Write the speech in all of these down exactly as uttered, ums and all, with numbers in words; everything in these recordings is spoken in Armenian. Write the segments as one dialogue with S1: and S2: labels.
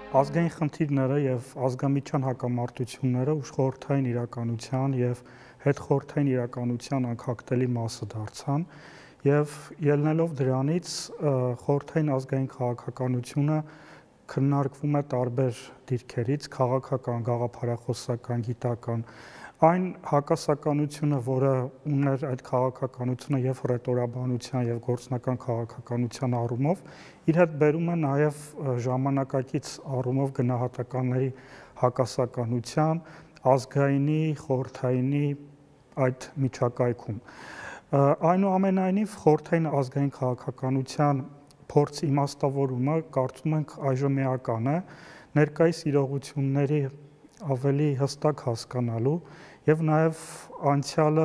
S1: Ազգային խնդիրները եւ ազգամիջյան հակամարտությունները ուժխորհրդային իրականության եւ հետխորհրդային իրականության անքակտելի մասը դարձան եւ ելնելով դրանից խորհրդային ազգային քաղաքականությունը քննարկվում է տարբեր դիրքերից՝ քաղաքական, գաղափարախոսական, գիտական, այն հակասականությունը, որը ուներ այդ քաղաքականությունը եւ ռետորաբանության եւ գործնական քաղաքականության առումով, իր հետ բերում է նաեւ ժամանակակից առումով գնահատականների հակասականության, ազգայինի, խորհրդայինի այդ միջակայքում։ Այնուամենայնիվ խորհրդային ազգային քաղաքականության փորձ իմաստավորումը կարծում ենք այժմ էական է ներկայիս իրողությունների ավելի հստակ հասկանալու եւ նաեւ անցյալը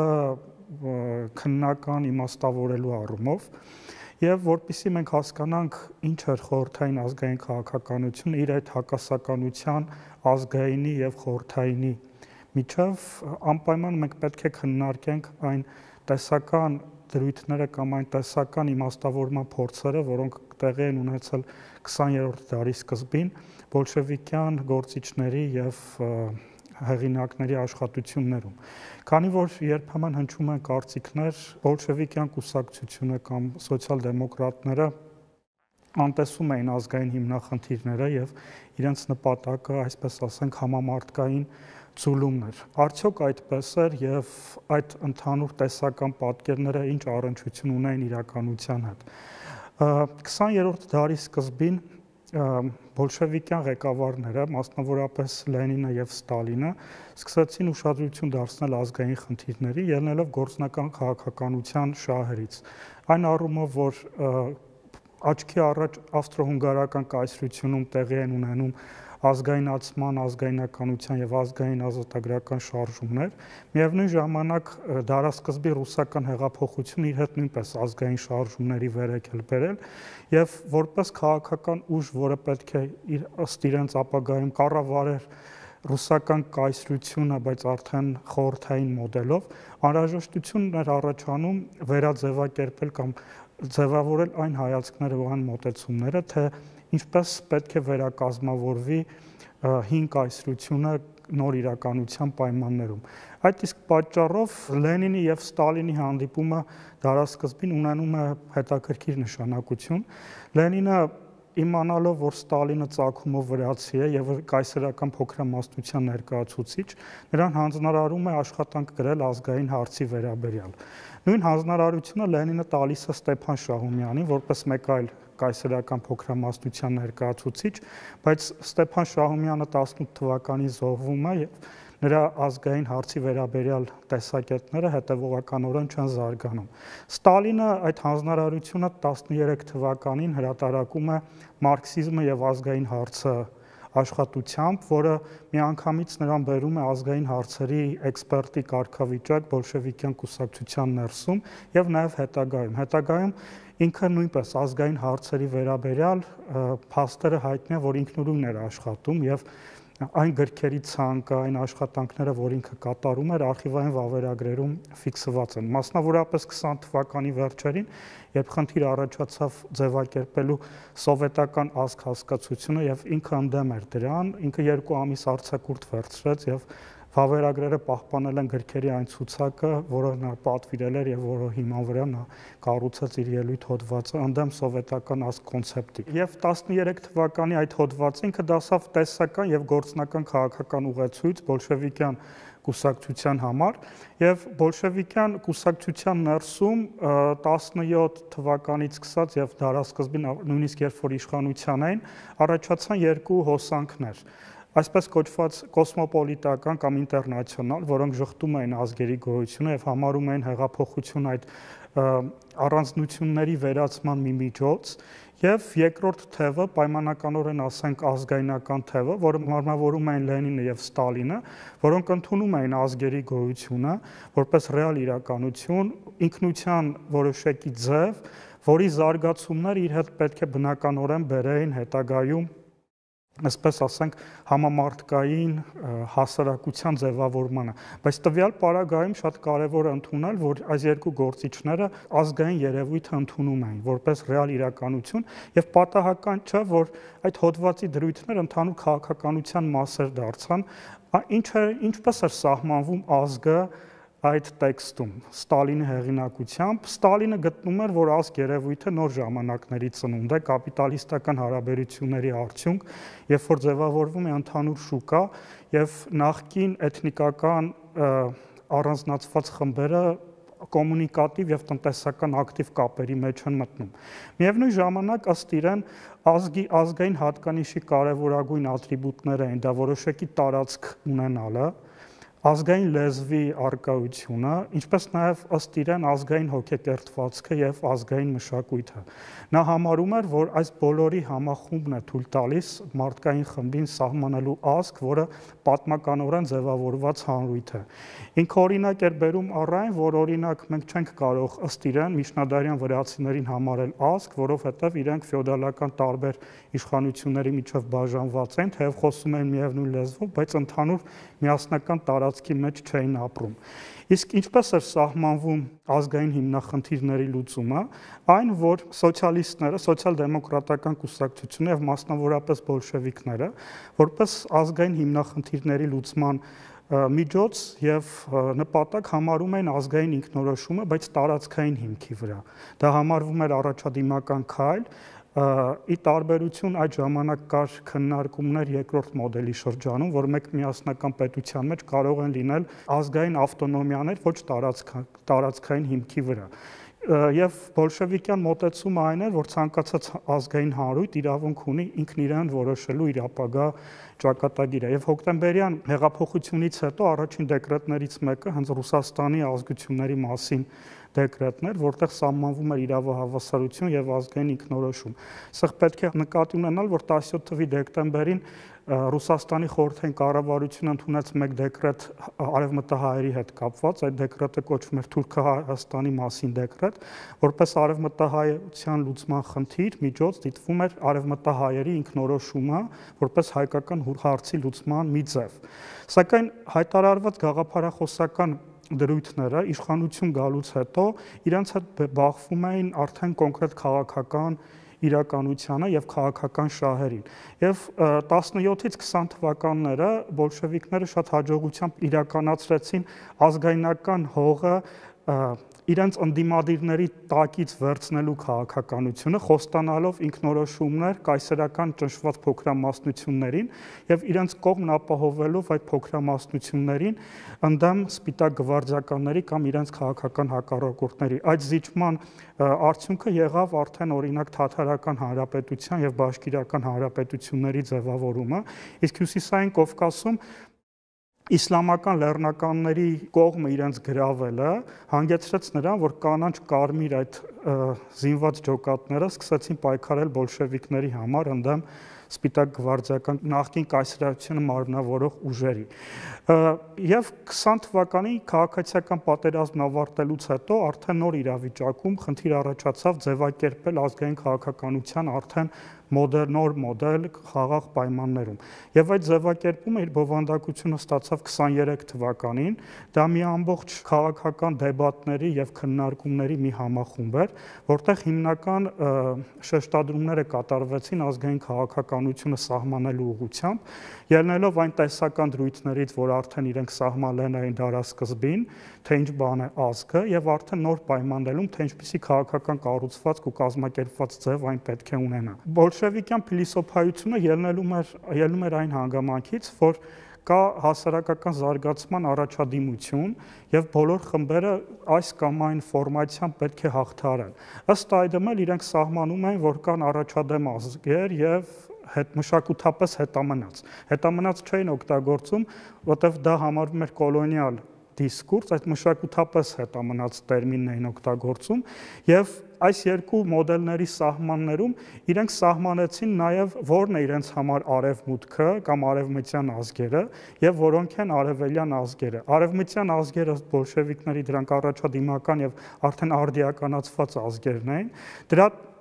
S1: քննական իմաստավորելու առումով եւ որպեսզի մենք հասկանանք ինչ էր խորհրդային ազգային քաղաքականությունը իր այդ հակասականության ազգայինի եւ խորհրդայինի միջև անպայման մենք պետք է քննարկենք այն տեսական դրույթները կամ այն տեսական իմաստավորման փորձերը, որոնք տեղի են ունեցել քսաներորդ դարի սկզբին բոլշևիկյան գործիչների եւ հեղինակների աշխատություններում։ Քանի որ երբեմն հնչում են կարծիքներ, բոլշևիկյան կուսակցությունը կամ սոցիալ-դեմոկրատները անտեսում էին ազգային հիմնախնդիրները եւ իրենց նպատակը, այսպես ասենք, համամարտկային ցուլումն էր։ Արդյոք այդպես էր եւ այդ ընդհանուր տեսական պատկերները ինչ առնչություն ունեն իրականության հետ։ քսաներորդ դարի սկզբին բոլշևիկյան ղեկավարները, մասնավորապես Լենինը եւ Ստալինը, սկսեցին ուշադրություն դարձնել ազգային խնդիրների, ելնելով գործնական քաղաքականության շահերից։ Այն առումով, որ աչքի առաջ ավստրո-հունգարական կայսրությունում տեղի են ունենում ազգայնացման, ազգայնականության եւ ազգային ազատագրական շարժումներ, միևնույն ժամանակ դարասկզբի ռուսական հեղափոխությունը իր հետ նույնպես ազգային շարժումների վերեկել բերել եւ որպես քաղաքական ուժ, որը պետք է իր ըստ իրենց ապագայում կառավարեր ռուսական կայսրությունը, բայց արդեն խորհրդային մոդելով, անհրաժեշտությունն էր առաջանում վերաձևակերպել կամ ձևավորել այն հայացքները ու այն մոտեցումները, թե ինչպես պետք է վերակազմավորվի հին կայսրությունը նոր իրականության պայմաններում։ Այդ իսկ պատճառով Լենինի եւ Ստալինի հանդիպումը դարասկզբին ունենում է հետաքրքիր նշանակություն։ Լենինը իմանալով, որ Ստալինը ծագումով վրացի է եւ կայսերական փոքրամասնության ներկայացուցիչ, նրան հանձնարարում է աշխատանք գրել ազգային հարցի վերաբերյալ։ Նույն հանձնարարությունը Լենինը տալիս է Ստեփան Շահումյանին, որպես մեկ այլ կայսերական փոքրամասնության ներկայացուցիչ, բայց Ստեփան Շահումյանը տասնութ թվականին զոհվում է եւ նրա ազգային հարցի վերաբերյալ տեսակետները հետևողականորեն չեն զարգանում։ Ստալինը այդ հանձնարարությունը տասներեք թվականին հրատարակում է «Մարքսիզմը եւ ազգային հարցը» աշխատությամբ, որը միանգամից նրան բերում է ազգային հարցերի էքսպերտի կարգավիճակ բոլշևիկյան կուսակցության ներսում եւ նաեւ հետագայում։ Հետագայում ինքը նույնպես ազգային հարցերի վերաբերյալ փաստերը հայտնի է, որ ինքնուրույն էր աշխատում եւ այն գրքերի ցանկը, այն աշխատանքները, որ ինքը կատարում էր, արխիվային վավերագրերում ֆիքսված են։ Մասնավորապես քսան թվականի վերջերին, երբ խնդիր առաջացավ ձևակերպելու սովետական ազգ հասկացությունը եւ ինքը ընդդեմ էր դրան, ինքը երկու ամիս արձակուրդ վերցրեց եւ վավերագրերը պահպանել են գրքերի այն ցուցակը, որը նա պատվիրել էր եւ որը հիման վրա նա կառուցեց իր ելույթ հոդվածը ընդդեմ սովետական ազգ կոնցեպտի։ Եվ տասներեք թվականի այդ հոդվածը ինքը դասավ տեսական եւ գործնական քաղաքական ուղեցույց բոլշևիկյան կուսակցության համար եւ բոլշևիկյան կուսակցության ներսում տասնյոթ թվականից սկսած եւ դարասկզբին նույնիսկ երբ որ իշխանության էին, առաջացան երկու հոսանքներ։ Այսպես կոչված կոսմոպոլիտական կամ ինտերնացիոնալ, որոնք շղթում էին ազգերի գոյությունը եւ համարում էին հեղափոխություն այդ առանձնությունների վերացման մի միջոց, եւ երկրորդ թևը, պայմանականորեն ասենք ազգայնական թևը, որը մարմնավորում էին Լենինը եւ Ստալինը, որոնք ընդունում էին ազգերի գոյությունը որպես ռեալ իրականություն, ինքնության որոշակի ձև, որի զարգացումներ իր հետ պետք է բնականորեն բերեին հետագայում այսպես ասենք, համամարտկային հասարակության ձևավորմանը, բայց տվյալ պարագայում շատ կարևոր է ընդունել, որ այս երկու գործիչները ազգային երևույթը ընդունում են որպես ռեալ իրականություն եւ պատահական չէ, որ այդ հոդվածի դրույթները ընդհանուր քաղաքականության մասեր դարձան, ինչ է, ինչպես էր սահմանվում ազգը այդ տեքստում Ստալինի հեղինակությամբ Ստալինը գտնում էր, որ ազգ երևույթը նոր ժամանակների ծնունդ է, կապիտալիստական հարաբերությունների արդյունք, երբ որ ձևավորվում է ընդհանուր շուկա եւ նախկին էթնիկական առանձնացված խմբերը կոմունիկատիվ եւ տնտեսական ակտիվ կապերի մեջ են մտնում։ Միևնույն ժամանակ ըստ իրեն ազգի ազգային հատկանիշի կարևորագույն ատրիբուտները են դա որոշակի տարածք ունենալը, ազգային լեզվի առկայությունը, ինչպես նաև ըստ իրեն ազգային հոգեկերտվածքը եւ ազգային մշակույթը։ Նա համարում էր, որ այս բոլորի համախումբն է թույլ տալիս մարդկային խմբին սահմանելու ազգ, որը պատմականորեն ձևավորված հանրույթ է։ Ինքը օրինակ էր բերում առայն, որ օրինակ մենք չենք կարող ըստ իրեն միջնադարյան վրացիներին համարել ազգ, որովհետեւ իրենք ֆեոդալական տարբեր իշխանությունների միջև բաժանված են, թեև խոսում են միևնույն լեզվով, բայց ընդհանուր միասնական տարածքի մեջ չէին ապրում։ Իսկ ինչպես էր սահմանվում ազգային հիմնախնդիրների լուծումը, այն որ սոցիալիստները, սոցիալ-դեմոկրատական կուսակցությունը եւ մասնավորապես բոլշևիկները, որպես ազգային հիմնախնդիրների լուծման միջոց եւ նպատակ համարում են ազգային ինքնորոշումը, բայց տարածքային հիմքի վրա։ Դա համարվում էր առաջադիմական քայլ, ի տարբերություն այդ ժամանակ կար քննարկումներ երկրորդ մոդելի շրջանում, որ մեկ միասնական պետության մեջ կարող են լինել ազգային ավտոնոմիաներ ոչ տարածքային հիմքի վրա։ Եվ բոլշևիկյան մոտեցումը այն էր, որ ցանկացած ազգային հանրույթ իրավունք ունի ինքն իրեն որոշելու իր ապագա ճակատագիրը։ Եվ հոկտեմբերյան հեղափոխությունից հետո առաջին դեկրետներից մեկը հենց Ռուսաստանի ազգությունների մասին դեկրետն էր, որտեղ սահմանվում էր իրավահավասարություն եւ ազգային ինքնորոշում։ Սա պետք է նկատի ունենալ, որ տասնյոթ թվականի դեկտեմբերին Ռուսաստանի խորհրդային կառավարությունը ընդունեց մեկ դեկրետ արևմտահայերի հետ կապված, այդ դեկրետը կոչվում էր Թուրքահայաստանի մասին դեկրետ, որպես արևմտահայության լուծման խնդիր միջոց դիտվում էր արևմտահայերի ինքնորոշումը, որպես հայկական հարցի լուծման մի ձև։ Սակայն հայտարարված գաղափարախոսական դրույթները իշխանություն գալուց հետո իրենց հետ բախվում էին արդեն կոնկրետ քաղաքական իրականությանը եւ քաղաքական շահերին։ Եվ տասնյոթից քսան թվականները բոլշևիկները շատ հաջողությամբ իրականացրեցին ազգայնական հողը իրենց ընդդիմադիրների տակից վերցնելու քաղաքականությունը, խոստանալով ինքնորոշումներ կայսերական ճնշված փոքրամասնություններին եւ իրենց կողմն ապահովելով այդ փոքրամասնություններին ընդդեմ սպիտակ գվարդիականների կամ իրենց քաղաքական հակառակորդների։ Այդ զիջման արդյունքը եղավ արդեն օրինակ Թաթարական հանրապետության եւ Բաշկիրական հանրապետությունների ձևավորումը, իսկ Հյուսիսային Կովկասում իսլամական լեռնականների կողմը իրենց գրավելը հանգեցրեց նրան, որ կանաչ կարմիր այդ զինված ջոկատները սկսեցին պայքարել բոլշևիկների համար ընդդեմ սպիտակ գվարդիական նախկին կայսերությունը մարմնավորող ուժերի։ Եվ քսան թվականին քաղաքացիական պատերազմն ավարտելուց հետո արդեն նոր իրավիճակում խնդիր առաջացավ ձևակերպել ազգային քաղաքականության արդեն մոդել, նոր մոդել խաղաղ պայմաններում։ Եվ այդ ձևակերպումը իր բովանդակությունը ստացավ քսաներեք թվականին, դա մի ամբողջ քաղաքական դեբատների եւ քննարկումների մի համախումբ էր, որտեղ հիմնական շեշտադրումները կատարվեցին ազգային քաղաքականությունը սահմանելու ուղղությամբ, ելնելով այն տեսական դրույթներից, որ արդեն իրենք սահմանել էին դարասկզբին, թե ինչ բան է ազգը, եւ արդեն նոր պայմաններում, թե ինչպիսի քաղաքական կառուցվածք ու կազմակերպված ձև այն պետք է ունենա։ Բոլշևիկյան փիլիսոփայությունը ելնելում էր ելնում էր այն հանգամանքից, որ կա հասարակական զարգացման առաջադիմություն եւ բոլոր խմբերը այս կամ այն ֆորմացիան պետք է հաղթարեն։ Ըստ այդմ էլ իրենք սահմանում են, որ կան առաջադեմ ազգեր եւ հետ մշակութապես հետամնաց։ Հետամնաց չէին օգտագործում, որտեղ դա համարվում էր կոլոնիալ դիսկուրս, այդ մշակութապես հետամնաց տերմինն էին օգտագործում եւ այս երկու մոդելների սահմաններում իրենք սահմանեցին նաեւ որն է իրենց համար արևմուտքը կամ արևմտյան ազգերը եւ որոնք են արևելյան ազգերը։ Արևմտյան ազգերը բոլշևիկների դրանք առաջադիմական եւ արդեն արդիականացված ազգերն էին։ Դրա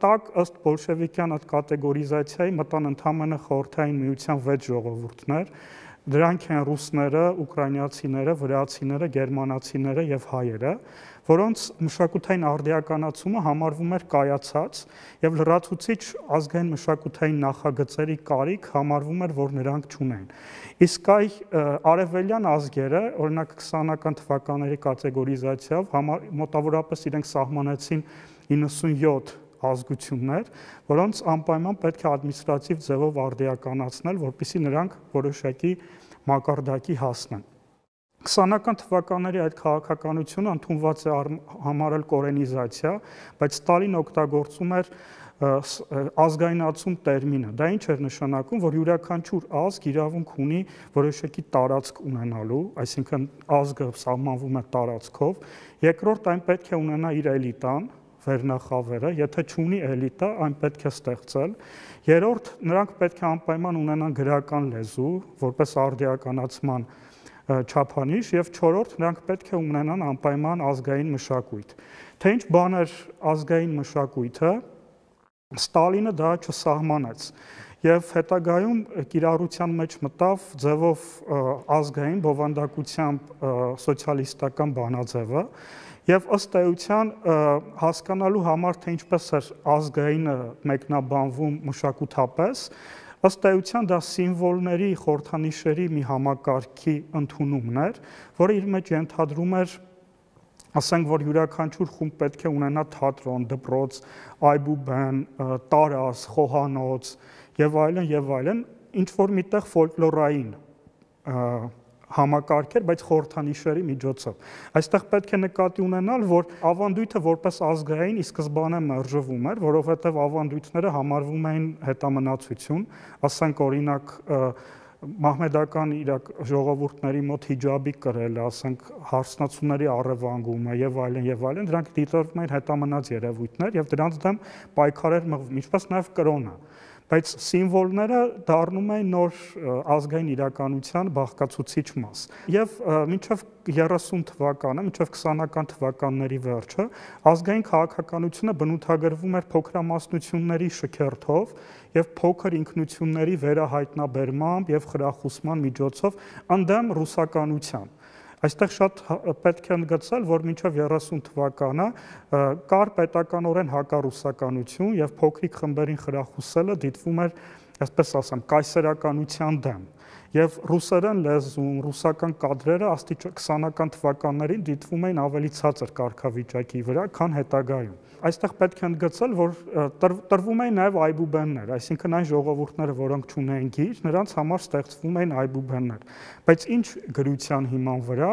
S1: տակ ըստ բոլշևիկյան այդ կատեգորիզացիայի մտան ընդհանրապես խորհրդային միության վեց ժողովուրդներ, դրանք են ռուսները, ուկրաինացիները, վրացիները, գերմանացիները եւ հայերը, որոնց մշակութային արդիականացումը համարվում էր կայացած եւ լրացուցիչ ազգային մշակութային նախագծերի կարիք համարվում էր, որ նրանք չունեն։ Իսկ այ արևելյան ազգերը, օրինակ քսանական թվականների կատեգորիզացիայով մոտավորապես իրենք սահմանեցին իննսունյոթ ազգություններ, որոնց անպայման պետք է ադմինիստրատիվ ձևով արդիականացնել, որպեսզի նրանք որոշակի մակարդակի հասնեն։ քսանական թվականների այդ քաղաքականությունը ընդունված է համարել կորենիզացիա, բայց Ստալինը օգտագործում էր ազգայնացում տերմինը։ Դա ինչ էր նշանակում, որ յուրաքանչյուր ազգ իրավունք ունի որոշակի տարածք ունենալու, այսինքն ազգը սահմանվում է տարածքով, երկրորդ այն պետք է ունենա իր էլիտան, վերնախավերը, եթե չունի էլիտա, այն պետք է ստեղծել։ Երրորդ, նրանք պետք է անպայման ունենան գրական լեզու, որպես արդիականացման չափանիշ, եւ չորրորդ, նրանք պետք է ունենան անպայման ազգային մշակույթ։ Թե ինչ բան էր ազգային մշակույթը, Ստալինը դա չսահմանեց եւ հետագայում կիրառության մեջ մտավ ձևով ազգային բովանդակությամբ սոցիալիստական բանաձևը եւ ըստ էության հասկանալու համար թե ինչպես էր ազգայինը մեկնաբանվում մշակութապես, ըստ էության դա սիմվոլների, խորհրդանիշերի մի համակարգի ընդունումն էր, որը իր մեջ ենթադրում էր, ասենք, որ յուրաքանչյուր խումբ պետք է ունենա թատրոն, դպրոց, այբուբեն, տարազ, խոհանոց եւ այլն եւ այլն, ինչ որ միտեղ ֆոլկլորային համակարգեր, բայց խորհրդանիշերի միջոցով։ Այստեղ պետք է նկատի ունենալ, որ ավանդույթը որպես ազգային ի սկզբանե մերժվում էր, որովհետև ավանդույթները համարվում էին հետամնացություն, ասենք օրինակ մահմեդական ժողովուրդների մոտ հիջաբի կրելը, ասենք հարսնացուների առևանգումը եւ այլն եւ այլն, դրանք դիտարկվում են հետամնաց երևույթներ եւ դրանց դեմ պայքարեր մղվում, ինչպես նաեւ կրոնը։ Բայց սիմվոլները դառնում էին նոր ազգային իրականության բաղկացուցիչ մաս։ Եվ մինչև երեսուն թվականը, մինչև քսանական թվականների վերջը, ազգային քաղաքականությունը բնութագրվում էր փոքրամասնությունների շքերթով եւ փոքր ինքնությունների վերահայտնաբերմամբ եւ խրախուսման միջոցով ընդդեմ ռուսականության։ Այստեղ շատ պետք է ընդգծել, որ մինչև երեսուն թվականը կար պետականորեն հակառուսականություն եւ փոքրիկ խմբերին խրախուսելը դիտվում էր, այսպես ասեմ, կայսերականության դեմ։ Եվ ռուսերեն լեզուն, ռուսական կադրերը քսանական թվականներին դիտվում էին ավելի ցածր կարգավիճակի վրա, քան հետագայում։ Այստեղ պետք է ընդգծել, որ տրվում էին նաև այբուբեններ, այսինքն այն ժողովուրդները, որոնք չունեին գիր, նրանց համար ստեղծվում էին այբուբեններ։ Բայց ինչ գրության հիման վրա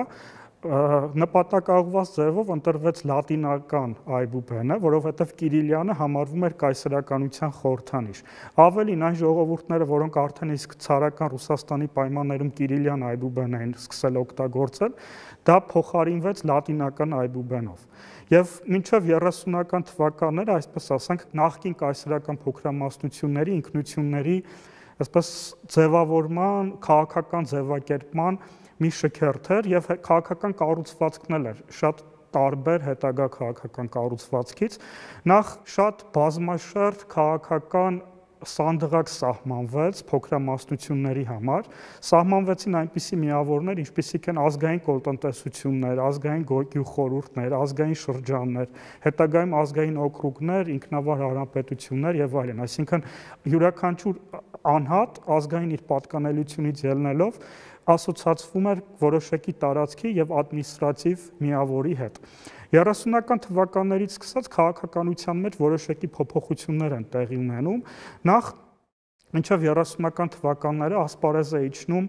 S1: նպատակաուղղված ձևով ընտրվեց լատինական այբուբենը, որովհետև Կիրիլյանը համարվում էր կայսերականության խորհրդանիշ։ Ավելին, այն ժողովուրդները, որոնք արդեն իսկ ցարական Ռուսաստանի պայմաններում Կիրիլյան այբուբեն էին սկսել օգտագործել, դա փոխարինվեց լատինական այբուբենով։ Եվ մինչև երեսունական թվականները, այսպես ասենք, նախկին կայսերական փոքրամասնությունների ինքնությունների, այսպես ձևավորման, քաղաքական ձևակերպման մի շքերթ էր եւ քաղաքական կառուցվածքն էլ էր շատ տարբեր հետագա քաղաքական կառուցվածքից, նախ շատ բազմաշերտ քաղաքական սանդղակ սահմանվեց փոքրամասնությունների համար, սահմանվեցին այնպիսի միավորներ, ինչպիսիք են ազգային կոլտնտեսություններ, ազգային գյուղխորհուրդներ, ազգային շրջաններ, հետագայում ազգային օկրուգներ, ինքնավար հանրապետություններ եւ այլն, այսինքն յուրաքանչյուր անհատ ազգային իր պատկանելությունից ելնելով ասոցացվում էր որոշակի տարածքի եւ ադմինիստրատիվ միավորի հետ։ երեսունական թվականներից սկսած քաղաքականության մեջ որոշակի փոփոխություններ են տեղի ունենում։ Նախ մինչև երեսունական թվականները ասպարեզ է իջնում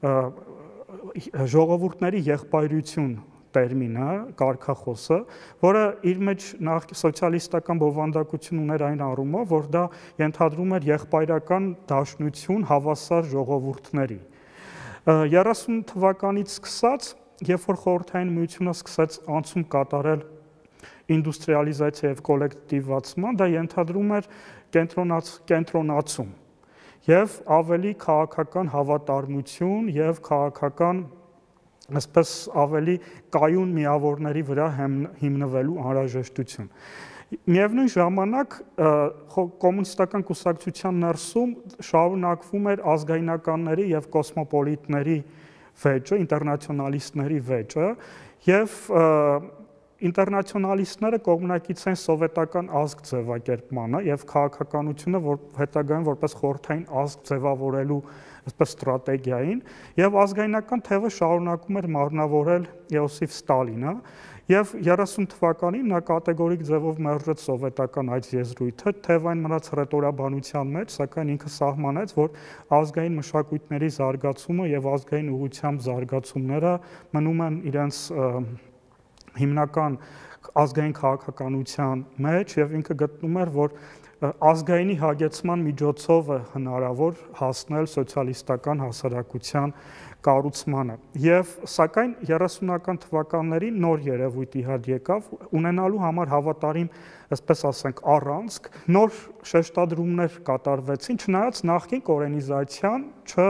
S1: ժողովուրդների եղբայրություն տերմինը, կարգախոսը, որը իր մեջ նախ սոցիալիստական բովանդակություն ուներ այն առումով, որ դա ենթադրում էր եղբայրական դաշնություն հավասար ժողովուրդների։ երեսուն թվականից սկսած, երբ որ խորհրդային միությունը սկսեց անցում կատարել ինդուստրիալիզացիա եւ կոլեկտիվացման, դա ենթադրում էր կենտրոնացում եւ ավելի քաղաքական հավատարմություն եւ քաղաքական, այսպես ավելի կայուն միավորների վրա հիմնվելու անհրաժեշտություն։ Միևնույն ժամանակ կոմունիստական կուսակցության ներսում շարունակվում էր ազգայնականների եւ կոսմոպոլիտների վեճը, ինտերնացիոնալիստների վեճը եւ ինտերնացիոնալիստները կողմնակից են սովետական ազգ ձևակերպմանը եւ քաղաքականությունը որ հետագայում որպես խորհրդային ազգ ձևավորելու այսպես ստրատեգիային եւ ազգայնական թևը շարունակում էր մարմնավորել Իոսիֆ Ստալինը եւ երեսուն թվականին նա կատեգորիկ ձևով մերժեց սովետական այդ եզրույթը, թեև այն մնաց հռետորաբանության մեջ, սակայն ինքը սահմանեց, որ ազգային մշակույթների զարգացումը եւ ազգային ուղղությամբ զարգացումները մնում են իրենց հիմնական ազգային քաղաքականության մեջ եւ ինքը գտնում էր, որ ազգայինի հագեցման միջոցով է հնարավոր հասնել սոցիալիստական հասարակության կառուցմանը եւ սակայն երեսունական թվականներին նոր երևույթ իհարկե եկավ ունենալու համար հավատարիմ, այսպես ասենք, առանցք նոր շեշտադրումներ կատարվեցին, չնայած նախկին կորենիզացիան չ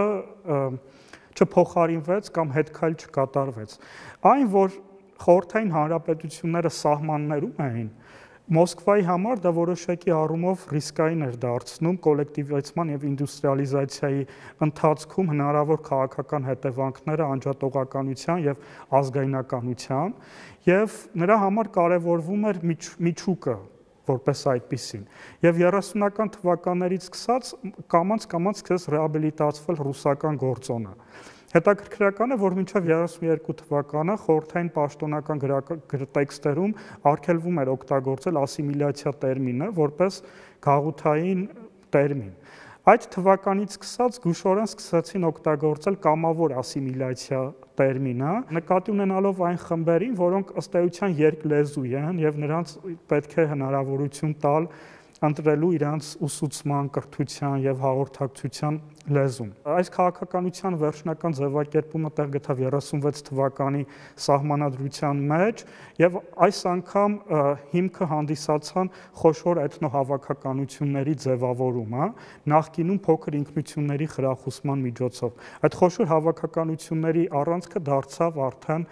S1: չփոխարինվեց կամ հետքայլ չկատարվեց։ Այն, որ խորհրդային հանրապետությունները սահմաններում էին, Մոսկվայի համար դա որոշակի առումով ռիսկային էր դարձնում կոլեկտիվացման եւ ինդուստրիալիզացիայի ընթացքում հնարավոր քաղաքական հետևանքները անջատողականության եւ ազգայնականության եւ նրա համար կարեւորվում էր միջուկը որպես այդպիսին եւ երեսունական թվականներից սկսած կամաց-կամաց սկսեց ռեաբիլիտացվել ռուսական գործոնը։ Հետաքրքրական է, որ մինչև երեսուն երկու թվականը խորհրդային պաշտոնական տեքստերում արգելվում էր օգտագործել ասիմիլյացիա տերմինը որպես գաղութային տերմին։ Այդ թվականից սկսած զգուշորեն սկսեցին օգտագործել կամավոր ասիմիլյացիա տերմինը, նկատի ունենալով այն խմբերին, որոնք ըստ էության երկլեզու են եւ նրանց պետք է հնարավորություն տալ ընտրելու իրանց ուսուցման, կրթության եւ հաղորդակցության լեզուն։ Այս քաղաքականության վերջնական ձևակերպումը տեղ գտավ երեսունվեց թվականի սահմանադրության մեջ եւ այս անգամ հիմքը հանդիսացան խոշոր էթնոհավաքականությունների ձևավորումը, նախկինում փոքր ինքնությունների խրախուսման միջոցով։ Այդ խոշոր հավաքականությունների առանցքը դարձավ արդեն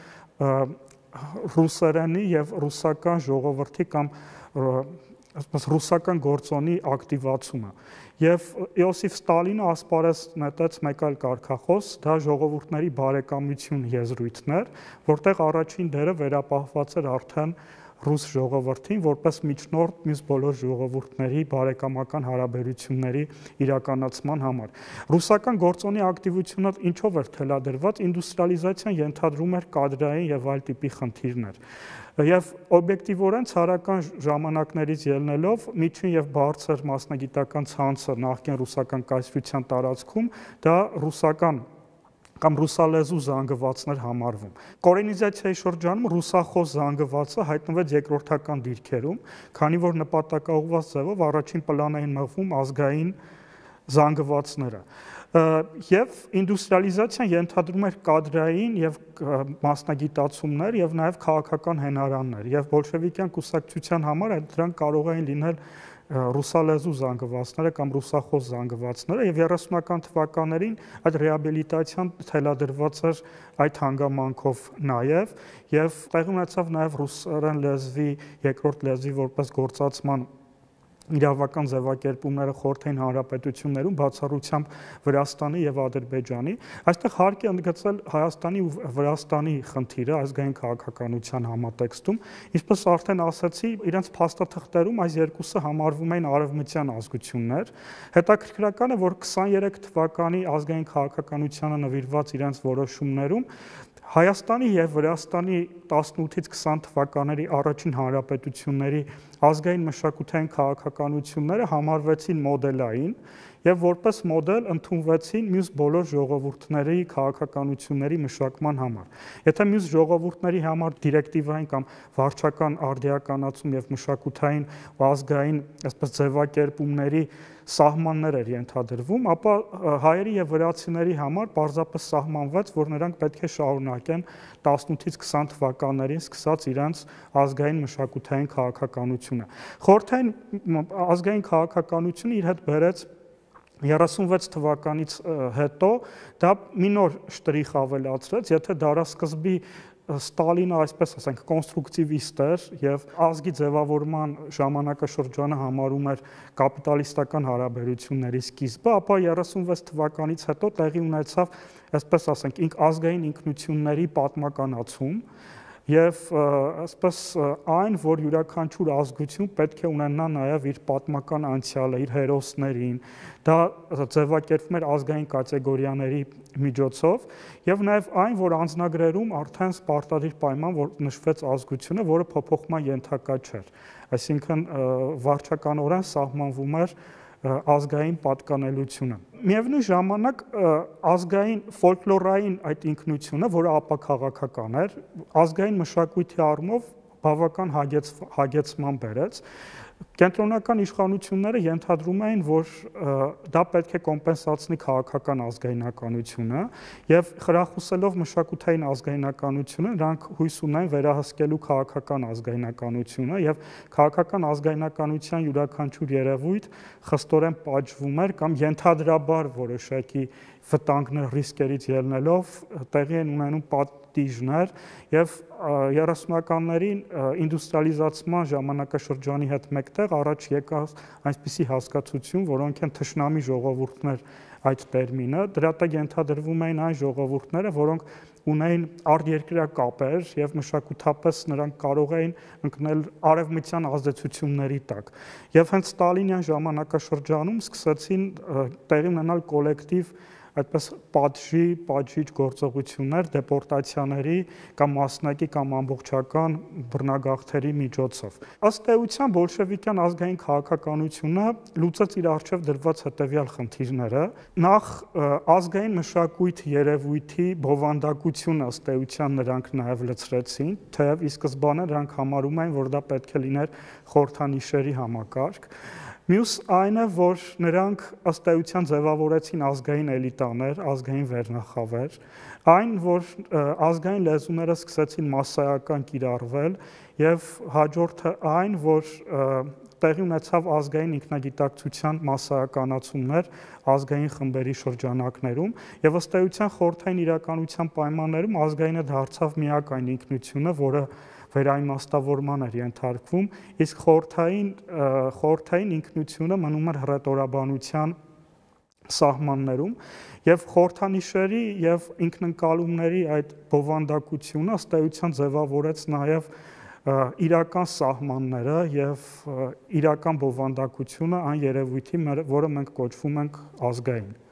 S1: ռուսերենի եւ ռուսական ժողովրդի կամ այսպես ռուսական գործոնի ակտիվացումը եւ Իոսիֆ Ստալինը ասպարեզ նետեց մեկ այլ կարգախոս, դա ժողովուրդների բարեկամություն եզրույթներ, որտեղ առաջին դերը վերապահված էր արդեն ռուս ժողովրդին որպես միջնորդ մյուս բոլոր ժողովուրդների բարեկամական հարաբերությունների իրականացման համար։ Ռուսական գործոնի ակտիվությունը ինչով էր թելադրված, ինդուստրիալիզացիան ենթադրում էր կադրային եւ այլ տիպի խնդիրներ։ Եվ օբյեկտիվորեն ցարական ժամանակներից ելնելով միջին եւ բարձր մասնագիտական ցանցը նախկին ռուսական կայսրության տարածքում դա ռուսական կամ ռուսալեզու զանգվածներ համարվում։ Կորենիզացիայի շրջանում ռուսախոս զանգվածը հայտնվեց երկրորդական դիրքերում, քանի որ նպատակաուղղված ձևով առաջին պլան էին մղվում ազգային զանգվածները։ Եվ ինդուստրիալիզացիան ենթադրում էր կադրային եւ մասնագիտացումներ եւ նաեւ քաղաքական հենարաններ եւ բոլշևիկյան կուսակցության համար այդ դրանք կարող էին լինել ռուսալեզու զանգվածները կամ ռուսախոս զանգվածները եւ երեսունական թվականներին այդ ռեաբիլիտացիան թելադրված էր այդ հանգամանքով նաեւ եւ տեղի ունեցավ նաեւ ռուսերեն լեզվի երկրորդ լեզվի որպես գործածման իրավական ձևակերպումները խորհրդային հանրապետություններում բացառությամբ Վրաստանի եւ Ադրբեջանի, այստեղ հարկ է ընդգծել Հայաստանի ու Վրաստանի խնդիրը ազգային քաղաքականության համատեքստում, ինչպես արդեն ասացի, իրենց փաստաթղթերում այս երկուսը համարվում են արևմտյան ազգություններ։ Հետաքրքրական է, որ քսաներեք թվականի ազգային քաղաքականությանը նվիրված իրենց որոշումներում Հայաստանի եւ Վրաստանի տասնութից քսան թվականների առաջին հանրապետությունների ազգային մշակութային քաղաքականությունները համարվեցին մոդելային եւ որպես մոդել ընդունվեցին մյուս բոլոր ժողովուրդների քաղաքականությունների մշակման համար։ Եթե մյուս ժողովուրդների համար դիրեկտիվային կամ վարչական արդիականացում եւ մշակութային ու ազգային, այսպես ձևակերպումների սահմաններ էր ենթադրվում, ապա հայերի եւ վրացիների համար պարզապես սահմանվեց, որ նրանք պետք է շարունակեն տասնութից քսան թվականներին սկսած իրենց ազգային մշակութային քաղաքականությունը։ Խորհրդային ազգային քաղաքականությունը իր հետ բերեց երեսունվեց թվականից հետո դա մի նոր շտրիխ ավելացրեց, եթե դարասկզբի Ստալինը, այսպես ասենք, կոնստրուկտիվիստ էր եւ ազգի ձևավորման ժամանակաշրջանը համարում էր կապիտալիստական հարաբերությունների սկիզբը, ապա երեսունվեց թվականից հետո տեղի ունեցավ, այսպես ասենք, ինք ազգային ինքնությունների պատմականացում եւ այսպես այն, որ յուրաքանչյուր ազգություն պետք է ունենա նաեւ իր պատմական անցյալը, իր հերոսներին, դա ձևակերպվում էր ազգային կատեգորիաների միջոցով եւ նաեւ այն, որ անձնագրերում արդեն պարտադիր պայման, որ նշվեց ազգությունը, որը փոփոխման ենթակա չէր, այսինքն վարչականորեն սահմանվում էր ազգային պատկանելությունը։ Միևնույն ժամանակ ազգային ֆոլկլորային այդ ինքնությունը, որը ապաքաղաքական էր, ազգային մշակույթի առումով բավական հագեցման բերեց։ Կենտրոնական իշխանությունները ենթադրում էին, որ դա պետք է կոմպենսացնի քաղաքական ազգայնականությունը եւ խրախուսելով մշակութային ազգայնականությունը, նրանք հույս ունեն վերահսկելու քաղաքական ազգայնականությունը եւ քաղաքական ազգայնականության յուրաքանչյուր երևույթ խստորեն պատժվում էր կամ ենթադրաբար որոշակի վտանգներ, ռիսկերից ելնելով տեղի են ունենում պատիժներ եւ երեսունականներին ինդուստրիալիզացման ժամանակաշրջանի հետ մեկտեղ առաջ եկավ այնպիսի հասկացություն, որոնք են թշնամի ժողովուրդներ այդ տերմինը, դրա տակ ենթադրվում էին այն ժողովուրդները, որոնք ունեին արտերկրյա կապեր եւ մշակութապես նրանք կարող էին ընկնել արևմտյան ազդեցությունների տակ։ Եվ հենց ստալինյան ժամանակաշրջանում սկսեցին տեղի ունենալ կոլեկտիվ այդպես պատժի, պատժիչ գործողություններ դեպորտացիաների կամ մասնակի կամ ամբողջական բռնագաղթերի միջոցով։ Ըստ էության բոլշևիկյան ազգային քաղաքականությունը լուծեց իր առջև դրված հետևյալ խնդիրները. նախ ազգային մշակույթ երևույթի բովանդակությունը ըստ էության նրանք նաև լցրեցին, թեև ի սկզբանե նրանք համարում էին, որ դա պետք է լիներ խորհրդանիշերի համակարգ։ Մյուս այն է, որ նրանք ըստ էության ձևավորեցին ազգային էլիտաներ, ազգային վերնախավեր, այն, որ ազգային լեզուները սկսեցին մասսայական կիրառվել եւ հաջորդը այն, որ տեղի ունեցավ ազգային ինքնագիտակցության մասսայականացումներ ազգային խմբերի շրջանակներում եւ ըստ էության խորհրդային իրականության պայմաններում ազգայինը դարձավ միակայն ինքնությունը, որը վերաիմաստավորման էր ենթարկվում, իսկ խորհրդային խորհրդային ինքնությունը մնում էր հռետորաբանության սահմաններում եւ խորհրդանիշերի եւ ինքնընկալումների այդ բովանդակությունը ըստ էության ձևավորեց նաեւ իրական սահմանները եւ իրական բովանդակությունը այն երևույթի, որը մենք կոչվում ենք ազգային։